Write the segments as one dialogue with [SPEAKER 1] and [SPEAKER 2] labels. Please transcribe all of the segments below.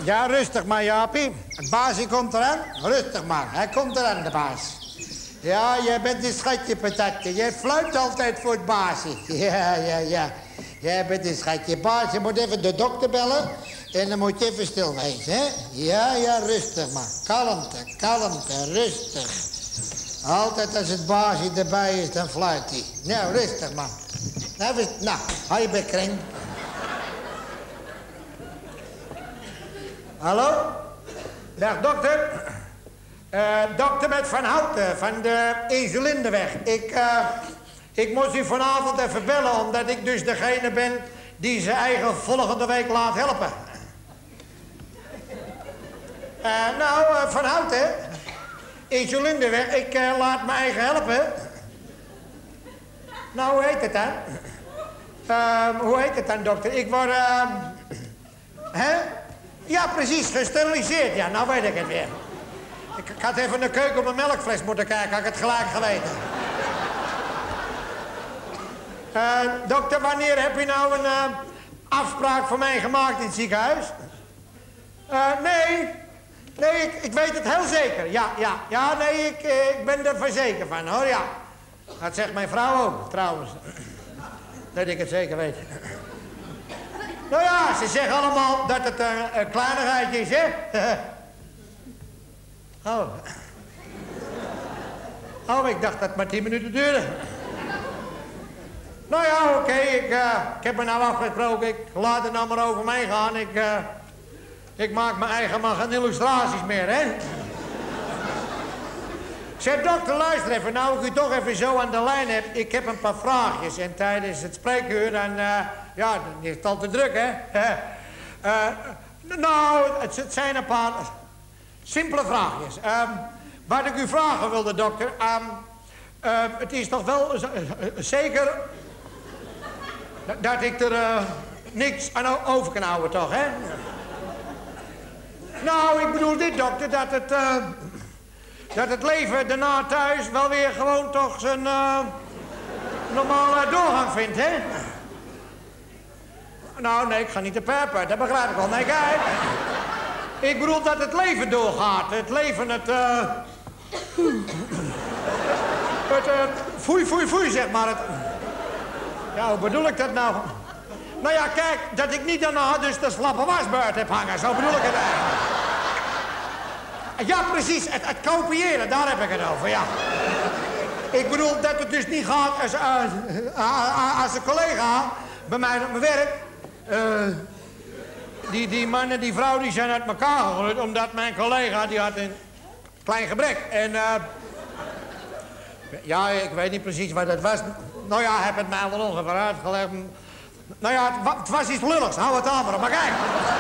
[SPEAKER 1] Ja, rustig maar, Jaapie. Het baasje komt eraan. Rustig maar, hij komt eraan, de baas. Ja, jij bent een schatje, patatje. Jij fluit altijd voor het baasje. Ja. Jij bent een schatje. Baas, je moet even de dokter bellen. En dan moet je even stil wezen, hè? Ja, rustig maar. Kalmte, rustig. Altijd als het baasje erbij is, dan fluit hij. Nou, rustig maar. Nou, hou je bek, Kreng. Hallo? Dag, dokter. Dokter met Van Houten van de Insulindeweg. Ik moest u vanavond even bellen, omdat ik dus degene ben die zijn eigen volgende week laat helpen. Van Houten, Insulindeweg, ik laat mijn eigen helpen. Nou, hoe heet het dan? Hoe heet het dan, dokter? Ik word, hè? Ja, precies, gesteriliseerd. Ja, nou weet ik het weer. Ik had even in de keuken op een melkfles moeten kijken, had ik het gelijk geweten. Dokter, wanneer heb je nou een afspraak voor mij gemaakt in het ziekenhuis? Nee, ik weet het heel zeker. Ja, nee, ik ben er verzekerd van, hoor, ja. Dat zegt mijn vrouw ook, trouwens. Dat ik het zeker weet. Nou ja, ze zeggen allemaal dat het een kleinigheidje is, hè? Oh, ik dacht dat het maar 10 minuten duurde. Nou ja, oké, ik heb me nou afgesproken. Ik laat het nou maar over mij gaan. Ik maak mijn eigen maar geen illustraties meer, hè? Zeg, dokter, luister even. Nou, ik u toch even zo aan de lijn heb. Ik heb een paar vraagjes. En tijdens het spreekuur, dan is het al te druk, hè? Het zijn een paar simpele vraagjes. Wat ik u vragen wilde, dokter. Het is toch wel zeker dat ik er niks aan over kan houden, toch, hè? Nou, ik bedoel dit, dokter, dat het leven daarna thuis wel weer gewoon toch zijn normale doorgang vindt, hè? Nou, nee, ik ga niet te perpen, dat begrijp ik wel. Nee, kijk. Ik bedoel dat het leven doorgaat. Het leven, foei, zeg maar. Ja, hoe bedoel ik dat nou? Nou ja, kijk, dat ik niet daarna dus de slappe wasbeurt heb hangen. Zo bedoel ik het eigenlijk. Ja, precies, het kopiëren, daar heb ik het over, ja. Ik bedoel dat het dus niet gaat als een collega bij mij op mijn werk. Die man en die vrouw die zijn uit elkaar gegroeid, omdat mijn collega die had een klein gebrek. En ja, ik weet niet precies wat het was. Nou ja, hij heeft het mij wel ongeveer uitgelegd. Nou ja, het was iets lulligs, hou het aan maar kijk.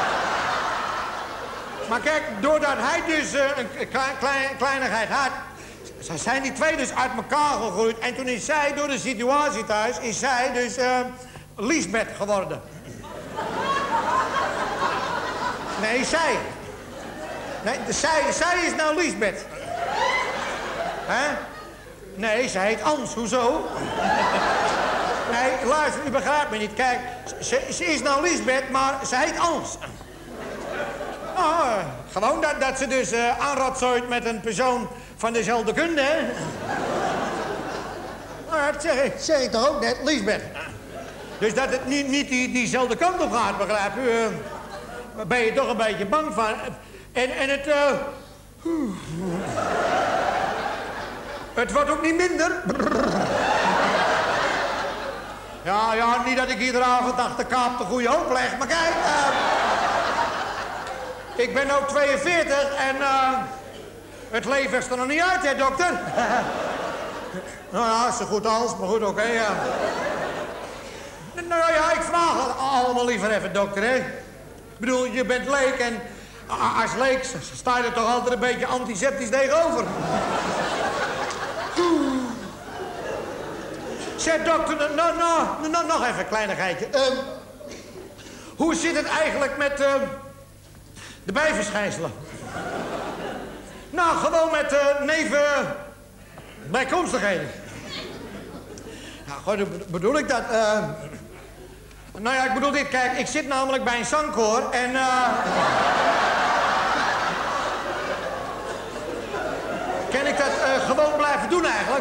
[SPEAKER 1] Maar kijk, doordat hij dus een kleinigheid had, zijn die twee dus uit elkaar gegroeid. En toen is zij, door de situatie thuis, is zij dus Liesbeth geworden. Nee, zij. Nee, zij is nou Liesbeth. Hè? Nee, ze heet Ans, hoezo? Nee, luister, u begrijpt me niet. Kijk, ze is nou Liesbeth, maar ze heet Ans. Gewoon dat ze dus aanratzooit met een persoon van dezelfde kunde, hè? Nou, dat zeg ik toch ook net, Liesbeth. Dus dat het niet diezelfde kant op gaat, begrijp u? Daar ben je toch een beetje bang van. En het... Het wordt ook niet minder. Ja, niet dat ik iedere avond achter Kaap de goede hoop leg, maar kijk... Ik ben ook 42 en het leven is er nog niet uit, hè, dokter? Nou ja, zo goed als, maar goed, oké, ja. Nou ja, ik vraag het allemaal liever even, dokter, hè. Ik bedoel, je bent leek en als leek sta je er toch altijd een beetje antiseptisch tegenover. Zeg, dokter, nog even een kleinigheidje. Hoe zit het eigenlijk met de bijverschijnselen? Nou, gewoon met bijkomstigheden. Nou, goed, hoe bedoel ik dat? Nou ja, ik bedoel dit. Kijk, ik zit namelijk bij een zangkoor en... gewoon blijven doen eigenlijk?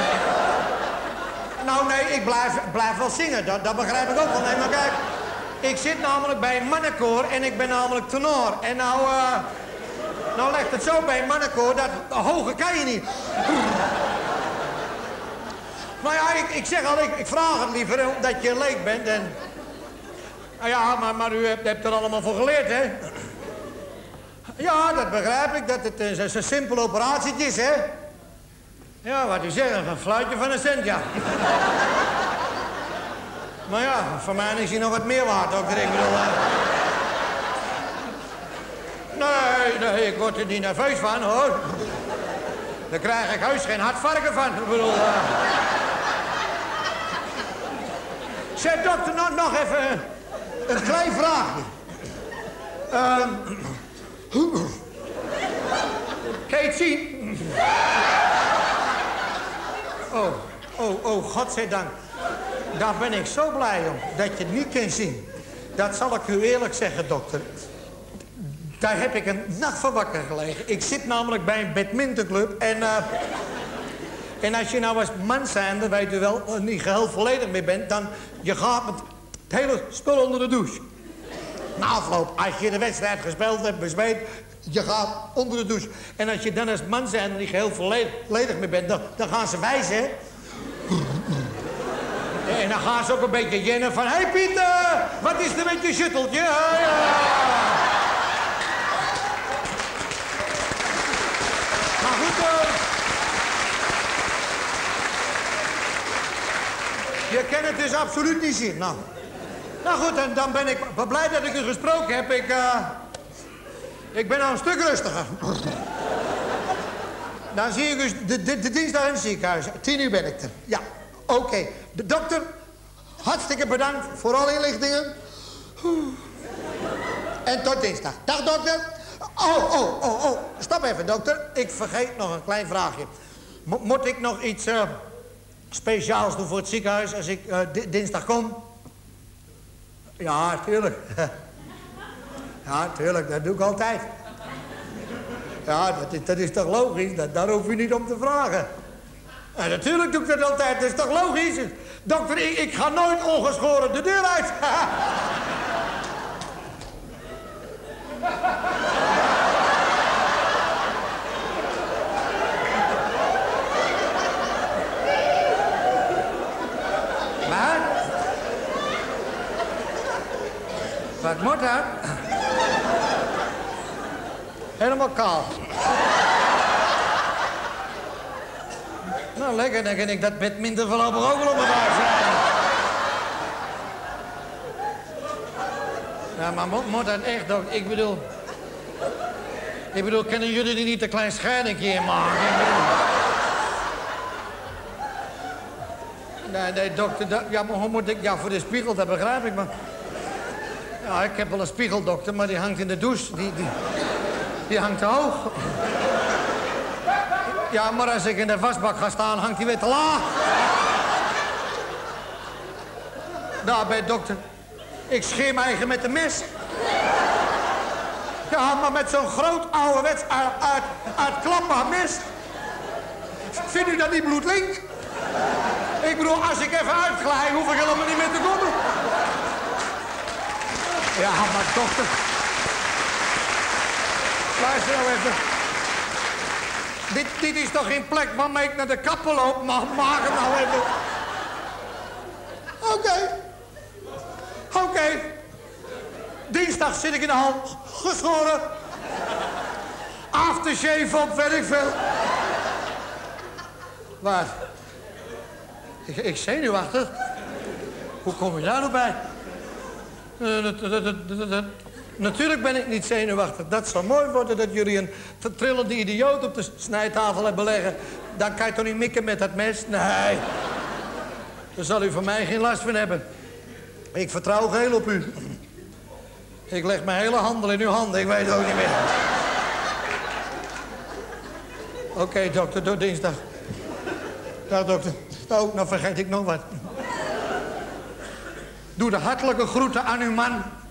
[SPEAKER 1] Nou, nee, ik blijf wel zingen. Dat begrijp ik ook wel. Nee, maar kijk, ik zit namelijk bij een mannenkoor en ik ben namelijk tenor. En nou legt het zo bij een mannenkoor, dat hoger kan je niet. Nou ja, ik zeg al, ik vraag het liever omdat je leek bent. En... Nou ja, maar u hebt er allemaal voor geleerd, hè? Ja, dat begrijp ik, dat het een simpele operatietje is, hè? Ja, wat u zegt, een fluitje van een cent, ja. Maar ja, voor mij is hij nog wat meer waard, dokter. Ik bedoel... Nee, ik word er niet nerveus van, hoor. Daar krijg ik heus geen hartvarken van. Ik bedoel... Zeg, dokter, nog even een klein vraagje. Kan je het zien? Oh, godzijdank. Daar ben ik zo blij om, dat je het niet kunt zien. Dat zal ik u eerlijk zeggen, dokter. Daar heb ik een nacht van wakker gelegen. Ik zit namelijk bij een badmintonclub en als je nou als man zijnde, weet u wel, niet geheel volledig meer bent, dan je gaat met het hele spul onder de douche. Na afloop, als je de wedstrijd gespeeld hebt, bezweet, je gaat onder de douche. En als je dan als man zijnde niet geheel volledig meer bent, dan gaan ze wijzen, hè. En dan gaan ze ook een beetje jennen van... Hé, Pieter, wat is er met je shutteltje? Ja. Maar goed, je kan het dus absoluut niet zien. Nou goed, en dan ben ik blij dat ik u gesproken heb. Ik ben nou een stuk rustiger. Dan zie ik dus de dinsdag in het ziekenhuis. 10 uur ben ik er. Ja, oké. De dokter, hartstikke bedankt voor alle inlichtingen. En tot dinsdag. Dag, dokter. Oh. Stop even, dokter. Ik vergeet nog een klein vraagje. Moet ik nog iets speciaals doen voor het ziekenhuis als ik dinsdag kom? Ja, tuurlijk. Ja, tuurlijk. Dat doe ik altijd. Ja, dat is toch logisch? Daar hoef je niet om te vragen. Ja, natuurlijk doe ik dat altijd. Dat is toch logisch? Dokter, ik ga nooit ongeschoren de deur uit. Wat moet dat? Helemaal kaal. Nou, lekker, dan kan ik dat bed minder voorlopig ook wel op elkaar zijn. Ja, maar moet dat echt ook? Ik bedoel, kunnen jullie er niet een klein scheidingje in maken? Nee, dokter, ja, maar hoe moet ik... Ja, voor de spiegel, dat begrijp ik, maar... Ja, ik heb wel een spiegel, dokter, maar die hangt in de douche. Die hangt te hoog. Ja, maar als ik in de wasbak ga staan, hangt die weer te laag. Daarbij, dokter. Ik scheer mijn eigen met een mes. Ja, maar met zo'n groot ouderwets uitklapbaar mes. Vindt u dat niet bloedlink? Ik bedoel, als ik even uitglij, hoef ik helemaal niet meer te komen. Ja, maar dokter... Luister nou even. Dit is toch geen plek waarmee ik naar de kapper loop? Maak hem nou even. Oké. Dinsdag zit ik in de hal. Geschoren. Aftershave op, weet ik veel. Waar? Ik zenuwachtig? Hoe kom je daar nou bij? Natuurlijk ben ik niet zenuwachtig. Dat zou mooi worden dat jullie een trillende idioot op de snijtafel hebben leggen. Dan kan je toch niet mikken met dat mes? Nee. Daar zal u van mij geen last van hebben. Ik vertrouw geheel op u. Ik leg mijn hele handel in uw handen. Ik weet het ook niet meer. Oké, dokter, tot dinsdag. Dag, dokter. Oh, nou vergeet ik nog wat. Doe de hartelijke groeten aan uw man.